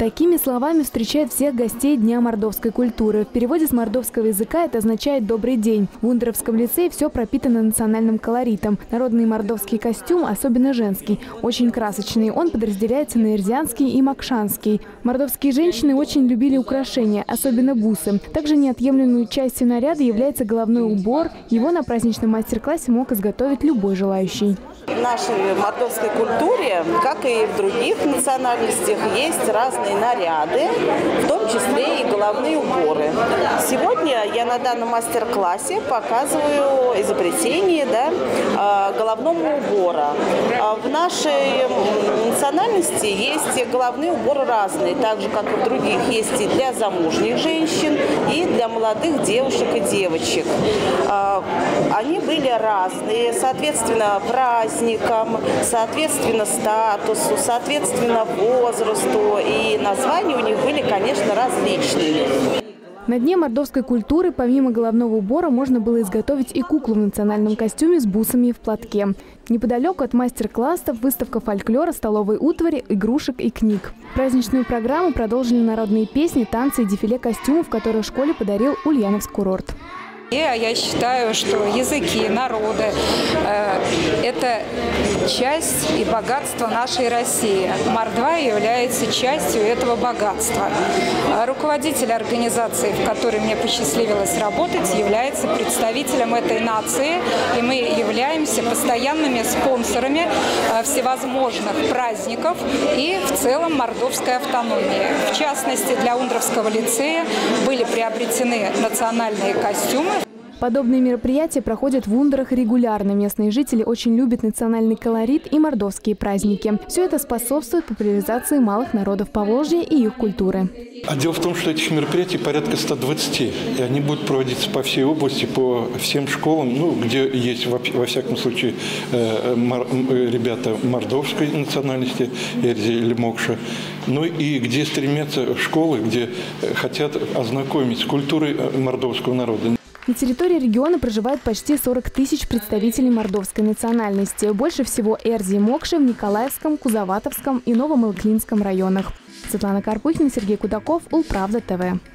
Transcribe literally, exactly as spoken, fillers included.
Такими словами встречают всех гостей Дня мордовской культуры. В переводе с мордовского языка это означает «добрый день». В Вундеровском лицее все пропитано национальным колоритом. Народный мордовский костюм, особенно женский, очень красочный. Он подразделяется на эрзианский и макшанский. Мордовские женщины очень любили украшения, особенно бусы. Также неотъемлемой частью наряда является головной убор. Его на праздничном мастер-классе мог изготовить любой желающий. В нашей мордовской культуре, как и в других национальностях, есть разные наряды, в том числе и головные уборы. Сегодня я на данном мастер-классе показываю изобретение да, головного убора. В нашей национальности есть головные уборы разные, так же, как и в других. Есть и для замужних женщин, и для молодых девушек и девочек. Они были разные, соответственно, праздники, соответственно статусу, соответственно возрасту, и названия у них были, конечно, различные. На Дне мордовской культуры помимо головного убора можно было изготовить и куклу в национальном костюме с бусами и в платке. Неподалеку от мастер-классов выставка фольклора, столовой утвари, игрушек и книг. Праздничную программу продолжили народные песни, танцы и дефиле костюмов, которые в школе подарил Ульяновск курорт. Я считаю, что языки, народы э, – это часть и богатство нашей России. Мордва является частью этого богатства. Руководитель организации, в которой мне посчастливилось работать, является представителем этой нации. И мы являемся постоянными спонсорами э, всевозможных праздников и в целом мордовской автономии. В частности, для Вундеровского лицея были приобретены национальные костюмы. Подобные мероприятия проходят в Вундерах регулярно. Местные жители очень любят национальный колорит и мордовские праздники. Все это способствует популяризации малых народов Поволжья и их культуры. А дело в том, что этих мероприятий порядка ста двадцати. И они будут проводиться по всей области, по всем школам, ну, где есть, во, во всяком случае, э, мор, ребята мордовской национальности, Эрзи или Мокша. Ну и где стремятся школы, где хотят ознакомить с культурой мордовского народа. На территории региона проживает почти сорок тысяч представителей мордовской национальности. Больше всего Эрзи и Мокши в Николаевском, Кузоватовском и Новомылклинском районах. Светлана Карпухина, Сергей Кудаков, Улправда ТВ.